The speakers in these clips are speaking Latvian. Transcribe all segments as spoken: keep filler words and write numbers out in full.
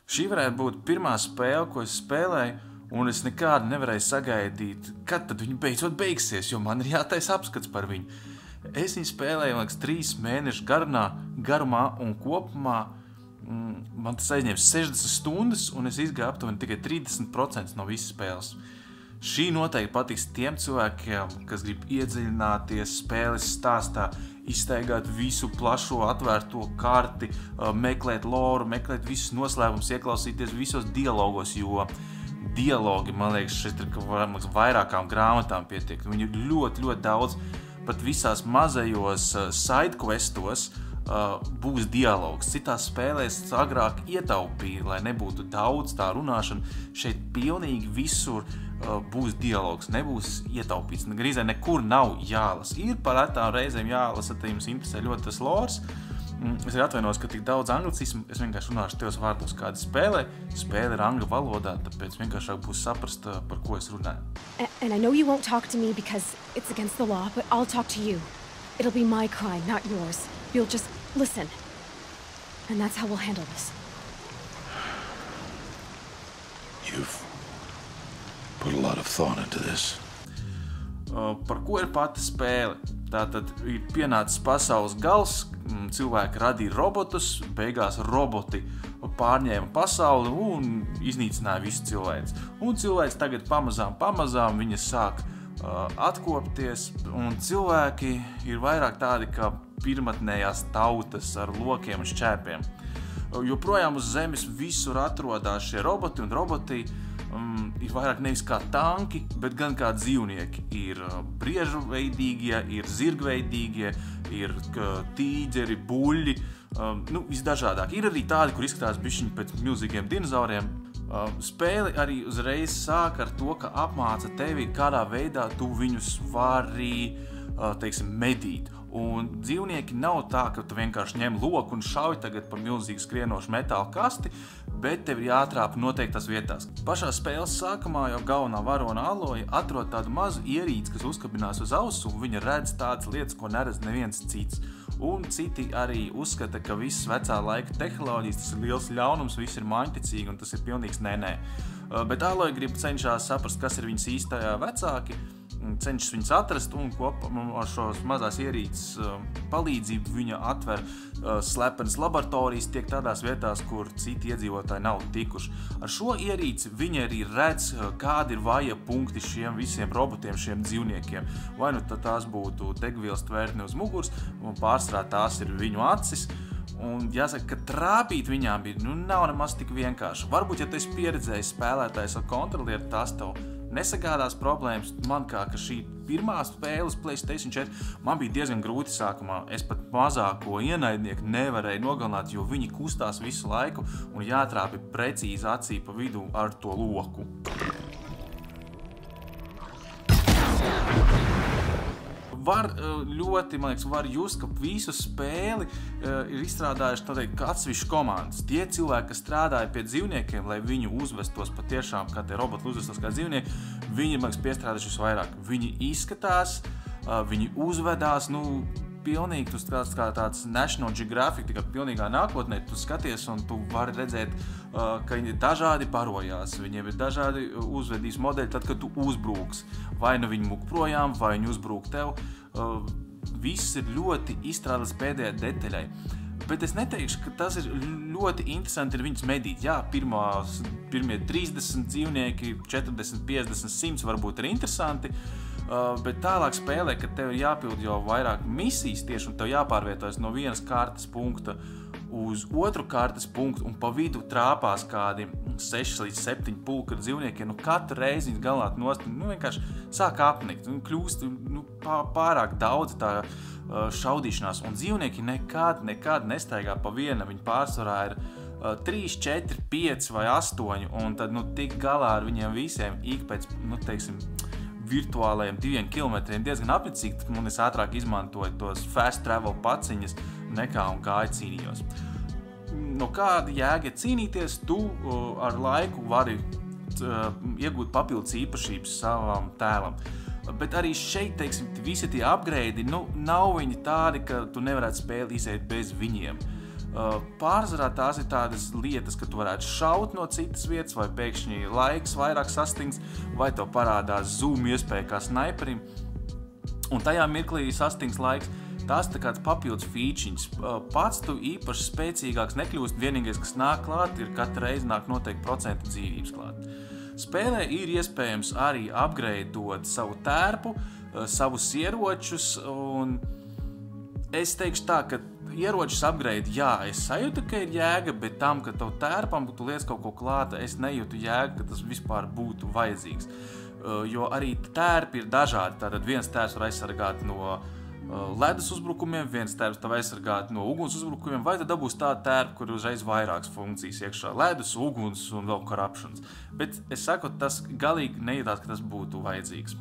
Šī varētu būt pirmā spēle, ko es spēlēju, un es nekādu nevarēju sagaidīt, kad tad viņa beidzot beigsies, jo man ir jātaisa apskats par viņu. Es viņu spēlēju, liekas, trīs mēnešu garumā, garumā un kopumā mm, man tas aizņēma sešdesmit stundas, un es izgāju aptuveni tikai trīsdesmit procenti no visas spēles. Šī noteikti patiks tiem cilvēkiem, kas grib iedziļināties spēles stāstā, izstaigāt visu plašo atvērto karti, meklēt loru, meklēt visus noslēpumus, ieklausīties visos dialogos, jo dialogi, man liekas, šeit ir vairākām grāmatām pietiek. Viņi ir ļoti, ļoti daudz, pat visās mazajos sidequestos uh, būs dialogs. Citās spēlēs agrāk ietaupīja, lai nebūtu daudz tā runāšana. Šeit pilnīgi visur uh, būs dialogs, nebūs ietaupīts. Grīzē nekur nav jālasa. Ir par retām reizēm jālasa, tad jums interesē ļoti tas lors. Es arī atvainos, ka tik daudz anglicismu, es vienkārši runāšu tevs vārdos kādi spēlē. Spēle ir angļu valodā, tāpēc vienkāršāk būs saprast, par ko es runāju. And, and I know you won't talk to me because it's against the law, but I'll talk to you. It'll be my crime, not yours. You'll just listen. And that's how we'll handle this. You've put a lot of thought into this. Uh, par ko ir pati spēle? Tātad ir pienācis pasaules gals, cilvēki radīja robotus, beigās roboti pārņēma pasauli un iznīcināja visu cilvēks. Un cilvēks tagad pamazām, pamazām viņa sāk uh, atkopties, un cilvēki ir vairāk tādi kā pirmatnējās tautas ar lokiem un šķēpiem. Joprojām uz zemes visur atrodās šie roboti, un roboti um, ir vairāk nevis kā tanki, bet gan kā dzīvnieki. Ir uh, briežuveidīgie, ir zirgveidīgie, ir uh, tīģeri, buļļi, um, nu, visdažādāk. Ir arī tādi, kur izskatās bišķiņi pēc milzīgiem dinozauriem. Uh, spēli arī uzreiz sāk ar to, ka apmāca tevi, kādā veidā tu viņus vari, uh, teiksim, medīt. Un dzīvnieki nav tā, ka tu vienkārši ņem loku un šauj tagad pa milzīgu skrienošu metāla kasti, bet tev ir jāatrāpa noteiktās vietās. Pašā spēles sākumā jau galvenā varona Aloja atrod tādu mazu ierīci, kas uzkabinās uz ausu, un viņa redz tādas lietas, ko neredz neviens cits. Un citi arī uzskata, ka visas vecā laika tehnoloģijas, tas ir liels ļaunums, viss ir maņticīgi, un tas ir pilnīgs nē-nē. Bet Aloja grib cenšās saprast, kas ir viņas īstajā vecāki, cenšas viņus atrast, un kopā ar šos mazās ierīces palīdzību viņa atver slepenas laboratorijas, tiek tādās vietās, kur citi iedzīvotāji nav tikuši. Ar šo ierīci viņa arī redz, kādi ir vāja punkti šiem visiem robotiem, šiem dzīvniekiem. Vai nu tās būtu degvielas tvērtne uz muguras, un pārsvarā tās ir viņu acis. Un jāsaka, ka trāpīt viņām bija, nu, nav nemaz tik vienkārši. Varbūt, ja tu esi pieredzējis spēlētājs ar kontrolieru, tās tev nesagādās problēmas. Man kā, ka šī pirmā spēles PlayStation četri man bija diezgan grūti sākumā. Es pat mazāko ienaidnieku nevarēju nogalināt, jo viņi kustās visu laiku un jātrāpi precīzi acī pa vidu ar to loku. Var ļoti, man liekas, var just, ka visu spēli uh, ir izstrādājuši noteikti atsevišķas komandas. Tie cilvēki, kas strādāja pie dzīvniekiem, lai viņu uzvestos patiešām, kā tie roboti uzvestos kā dzīvnieki, viņi, man liekas, piestrādājuši visvairāk. Viņi izskatās, uh, viņi uzvedās, nu, pilnīgi, tu tāds kā tāds National Geographic, tikai pilnīgā nākotnē, tu skaties un tu vari redzēt, uh, ka viņi dažādi barojās, viņiem ir dažādi uzvedības modeļi, tad, kad tu uzbrūks. Vai nu viņi muk projām, vai viņi uzbrūk tev. Uh, viss ir ļoti izstrādāts pēdējā detaļai. Bet es neteikšu, ka tas ir ļoti interesanti ir viņus medīt. Jā, pirmās, pirmie trīsdesmit dzīvnieki, četrdesmit, piecdesmit, simt varbūt ir interesanti, uh, bet tālāk spēlē, kad tev ir jāpild jau vairāk misijas tieši un tev jāpārvietojas no vienas kartes punkta uz otru kartes punktu un pa vidu trāpās kādi seši līdz septiņi pulka dzīvniekiem, nu katru reizi viņas galāt nost, nu vienkārši sāk apnikt, nu kļūst nu, pārāk daudz tā šaudīšanās, un dzīvnieki nekad, nekad nestaigā pa viena, viņi pārsvarā ir trīs, četri, pieci vai astoņi, un tad, nu, tik galā ar viņiem visiem ik pēc, nu, teiksim, virtuālajiem diviem kilometriem diezgan apnicīgi, un es ātrāk izmantoju tos fast travel paciņas nekā un gāju cīnījos. No kāda jēga cīnīties, tu uh, ar laiku vari uh, iegūt papildus īpašības savam tēlam. Bet arī šeit, teiksim, visi tie upgrade, nu, nav viņi tādi, ka tu nevarētu spēli iziet bez viņiem. Pārsvarā tās ir tādas lietas, ka tu varētu šaut no citas vietas, vai pēkšņi laiks vairāk sastings, vai tev parādās zoom iespēja kā snaiperim. Un tajā mirklī sastings laiks, tās tā kāds papildus fīčiņas. Pats tu īpaši spēcīgāks nekļūst, vienīgais, kas nāk klāt, ir katru reizi nāk noteikti procentu dzīvības klāt. Spēlē ir iespējams arī upgradeot savu tērpu, savus ieročus, un es teikšu tā, ka ieročus upgrade, jā, es sajūtu, ka ir jēga, bet tam, ka tev tērpam, tu liec kaut ko klāta, es nejūtu jēga, ka tas vispār būtu vajadzīgs. Jo arī tērpi ir dažādi. Tātad viens tērps var aizsargāt no ledus uzbrukumiem, viens tērps tev aizsargāt no uguns uzbrukumiem, vai tad dabūs tādu tērpu, kur uzreiz vairākas funkcijas iekšā - ledus, uguns un vēl corruptions. Bet es saku, tas galīgi nejūtās, ka tas būtu vajadzīgs.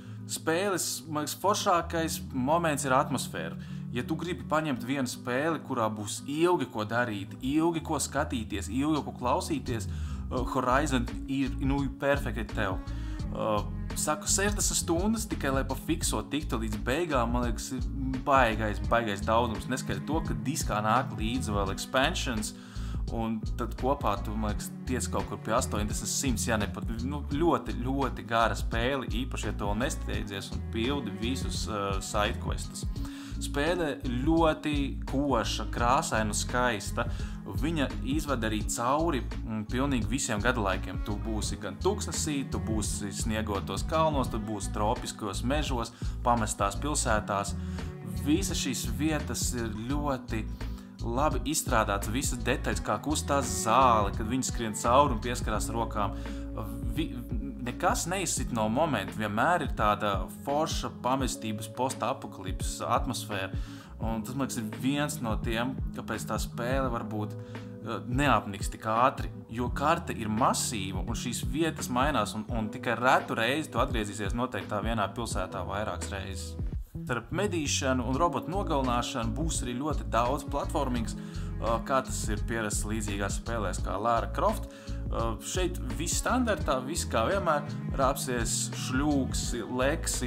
Spēles, man liekas, foršākais moments ir atmosfēra. Ja tu gribi paņemt vienu spēli, kurā būs ilgi ko darīt, ilgi ko skatīties, ilgi ko klausīties, uh, Horizon ir, nu, perfekti tev. Uh, saku, sešdesmit stundas tikai, lai pa fikso tiktu līdz beigām, man liekas, ir baigais, baigais daudzums. Neskaidri to, ka diskā nāk līdzi vēl expansions, un tad kopā tu, man liekas, tiec kaut kur pie astoņdesmit simts, ja ne pat nu, ļoti, ļoti gara spēle, īpaši, ja tu vēl nesteidzies un pildi visus uh, sidequestus. Spēle ļoti koša, krāsaina un skaista. Viņa izved arī cauri m, pilnīgi visiem gadalaikiem. Tu būsi gan tuksnesī, tu būsi sniegotos kalnos, tu būsi tropiskos mežos, pamestās pilsētās. Visas šīs vietas ir ļoti labi izstrādāts, visas detaļas, kā kustās zāle, kad viņi skrien cauri un pieskarās rokām. Vi, nekas neizsit no momenta, vienmēr ir tāda forša pamestības postapokalipses atmosfēra. Un tas, man liekas, ir viens no tiem, kāpēc tā spēle varbūt neapniks tik ātri, jo karte ir masīva un šīs vietas mainās un, un tikai retu reizi tu atgriezīsies noteikti tā vienā pilsētā vairākas reizes. Starp medīšanu un robotu nogalināšanu būs arī ļoti daudz platformings, kā tas ir pierasts līdzīgās spēlēs kā Lara Croft. Šeit viss standartā, viss kā vienmēr, rāpsies, šļūks, leksi.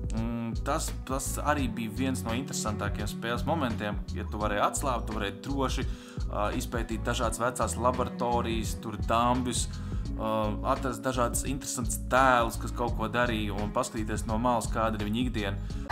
Tas, tas arī bija viens no interesantākajiem spēles momentiem, ja tu varēji atslābt, tu varēji droši uh, izpētīt dažādas vecās laboratorijas, tur dambjus, uh, atrast dažādas interesantas tēlus, kas kaut ko darīja un paskatīties no malas, kāda ir viņa ikdiena.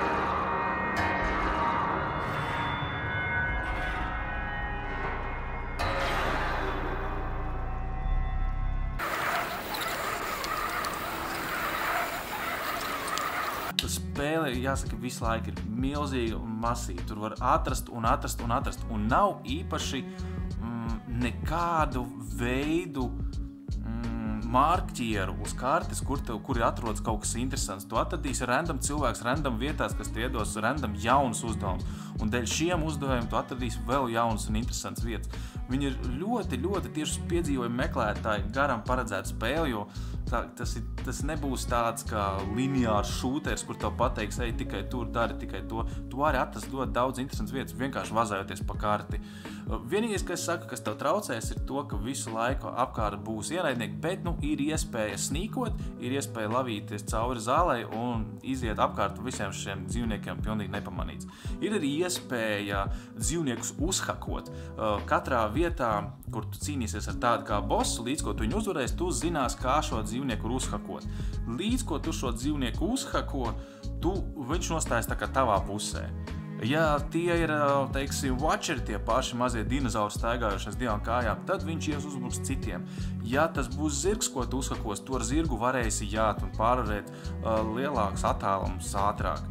Spēle, jāsaka, visu laiku ir milzīga un masīva. Tur var atrast un atrast un atrast. Un nav īpaši mm, nekādu veidu mm, marķieru uz kartes, kur, tev, kur atrodas kaut kas interesants. Tu atradīsi random cilvēks, random vietās, kas tie iedos random jaunus uzdevumus. Un dēļ šiem uzdevumiem tu atradīsi vēl jaunas un interesantas vietas. Viņi ir ļoti, ļoti tieši piedzīvojumi meklētāji garam paredzēta spēle, jo tā, tas, ir, tas nebūs tāds kā lineārs šūters, kur tev pateiks, ej, tikai tur, dari tikai to. Tu vari atrast ļoti daudz interesantas vietas, vienkārši vazājoties pa karti. Vienīgais, kas saka, kas tev traucēs, ir to, ka visu laiku apkārt būs ienaidnieki, bet nu, ir iespēja snīkot, ir iespēja lavīties cauri zālei un iziet apkārt visiem šiem dzīvniekiem pilnīgi nepamanīts. Ir arī iespēja dzīvniekus uzhakot. Katrā vietā, kur tu cīnīsies ar tādu kā bossu, līdz ko tu viņu uzvarēsi, tu zinās, kā šo dzīvnieku uzhakot. Līdz ko tu šo dzīvnieku uzhako, tu, viņš nostājas tā kā tavā pusē. Ja tie ir, teiksim, watcheri, tie paši mazie dinozauri staigājušies divām kājām, tad viņš ies uzbruks citiem. Ja tas būs zirgs, ko tu uzhakos, tu ar zirgu varēsi jāt un pārvarēt uh, lielākus attālumus ātrāk.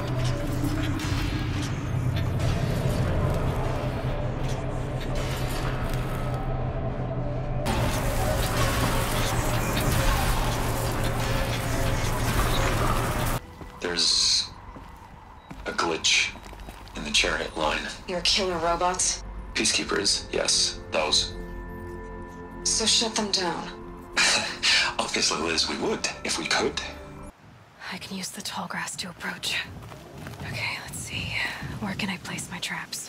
There's a glitch in the chariot line. You're killing robots? Peacekeepers, yes, those. So shut them down. Obviously, Liz, we would, if we could. I can use the tall grass to approach. Okay, let's see. Where can I place my traps?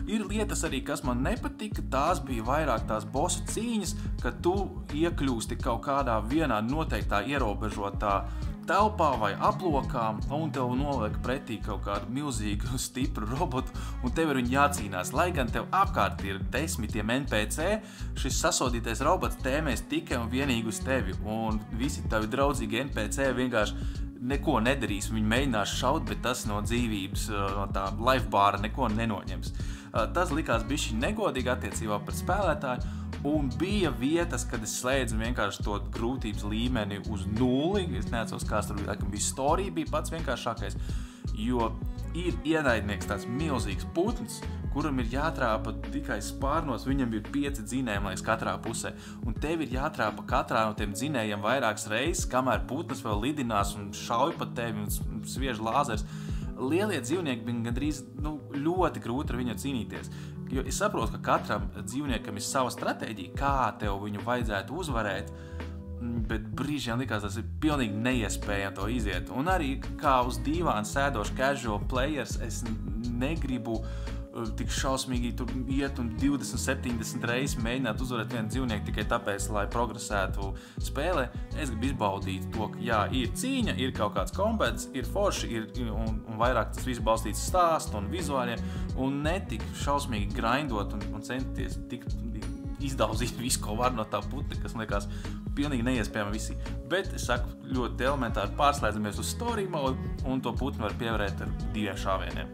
Ir lietas arī, kas man nepatika, tās bija vairāk tās bosu cīņas, kad tu iekļūsti kaut kādā vienā noteiktā ierobežotā telpā vai aplokā, un tev noliek pretī kaut kādu milzīgu, stipru robotu, un tev ir viņu jācīnās. Lai gan tev apkārt ir desmitiem N P C, šis sasodītais robots tēmēs tikai un vienīgi uz tevi, un visi tavi draudzīgi N P C vienkārši neko nedarīs, viņi mēģinās šaut, bet tas no dzīvības, no tā lifebāra neko nenoņems. Tas likās bišķi negodīgi attiecībā pret spēlētāju, un bija vietas, kad es slēdzu vienkārši to grūtības līmeni uz nulli. Es neatceros, kāds tur bija, bija story, bija pats vienkāršākais, jo ir ienaidnieks tāds milzīgs putns, kuram ir jātrāpa tikai spārnos, viņam ir pieci dzinējumi, liekas, katrā pusē, un tev ir jātrāpa katrā no tiem dzinējiem vairākas reizes, kamēr putns vēl lidinās un šauj pa tevi un sviež lāzers. Lielie dzīvnieki bija gandrīz nu, ļoti grūti ar viņu cīnīties, jo es saprotu, ka katram dzīvniekam ir sava stratēģija, kā tev viņu vajadzētu uzvarēt, bet brīžiem likās, tas ir pilnīgi neiespējami to iziet. Un arī kā uz dīvāna sēdošu casual players, es negribu tik šausmīgi tur iet un divdesmit septiņdesmit reizes mēģināt uzvarēt vienu dzīvnieku tikai tāpēc, lai progresētu spēlē. Es gribu izbaudīt to, ka jā, ir cīņa, ir kaut kāds kombats, ir forši, ir, un, un vairāk tas viss balstīts stāstu un vizuāliem, un netik šausmīgi grindot un, un centties tik izdaudzīt visu, ko var no tā putni, kas man liekas pilnīgi neiespējami visi. Bet, es saku, ļoti elementāri pārslēdzamies uz story mode, un to putni var pievērēt ar diviem šāvieniem.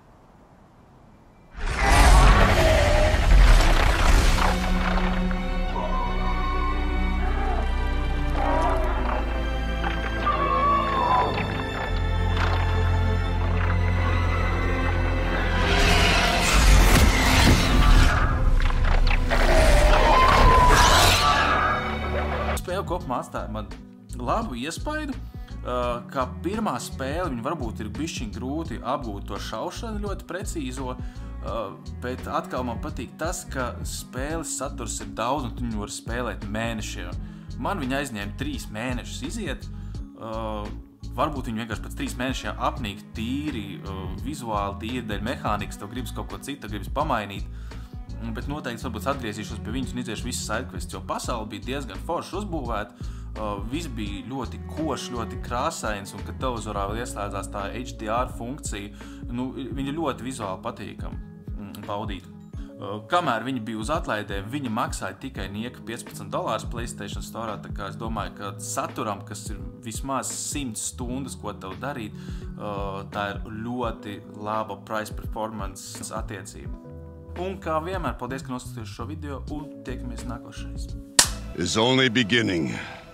Spēle kopumā atstāja man labu iespaidu, kā pirmā spēle viņa varbūt ir bišķiņ grūti apgūt to šaušanu ļoti precīzo, bet atkal man patīk tas, ka spēles saturs ir daudz un tu viņu var spēlēt mēnešiem. Man viņa aizņēma trīs mēnešus iziet, varbūt viņi vienkārši pēc trīs mēnešiem apnīk tīri vizuāli, tīri dēļ mehānikas, tev gribas kaut ko citu, gribas pamainīt. Bet noteikti varbūt atgriezīšos pie viņus un iziešu visas sidequests, jo pasauli bija diezgan forši uzbūvēta, uh, viss bija ļoti košs, ļoti krāsains, un kad televizorā vēl ieslēdzās tā H D R funkcija, nu, viņa ļoti vizuāli patīkam baudīt. Uh, kamēr viņi bija uz atlaidēm, viņa maksāja tikai nieka piecpadsmit dolārus PlayStation Store, tā kā es domāju, ka saturam, kas ir vismaz simt stundas, ko tev darīt, uh, tā ir ļoti laba price performance attiecība. Un kā vienmēr, paldies, ka noskatījos šo video, un tiekamies nākošais. Is only beginning.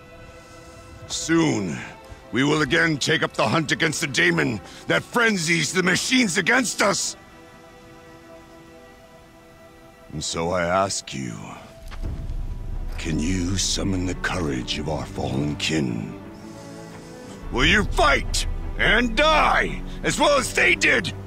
Soon, we will again take up the hunt against the demon that frenzies the machines against us. And so I ask you, can you summon the courage of our fallen kin? Will you fight and die as well as they did?